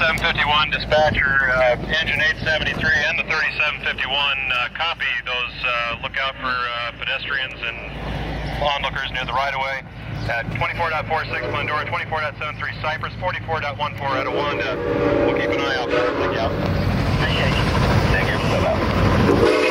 3751, dispatcher, engine 873 and the 3751, copy those, look out for pedestrians and onlookers near the right-of-way at 24.46 Glendora, 24.73 Cypress, 44.14 out of Wanda. We'll keep an eye out for everything else. Appreciate you. Take care. Bye-bye.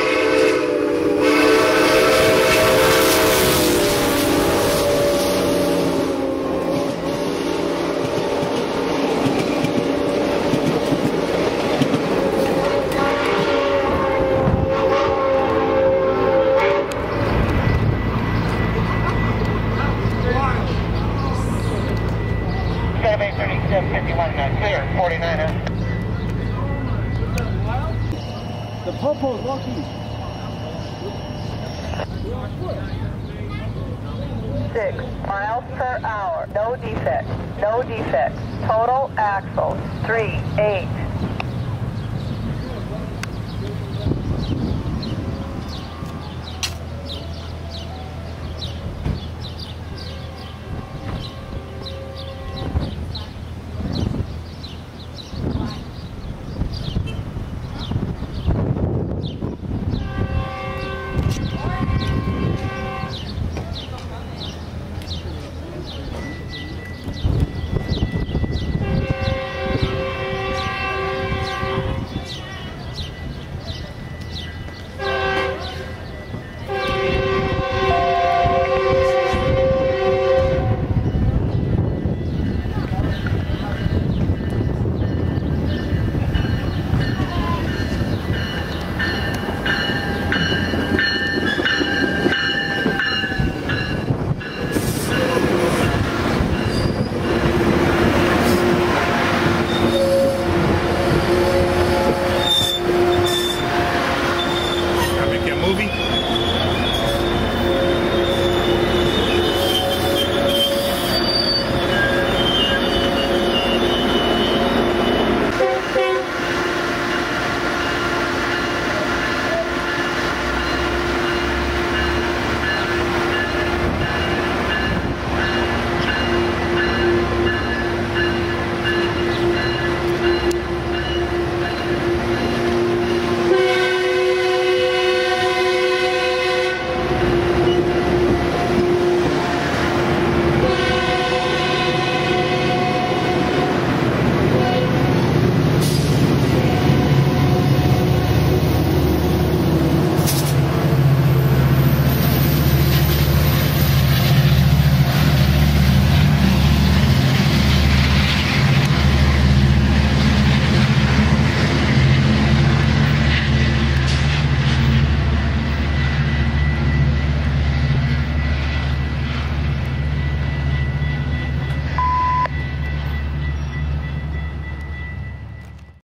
Clear, 49. The popo's lucky. 6 miles per hour. No defects. No defects. Total axles 3, 8.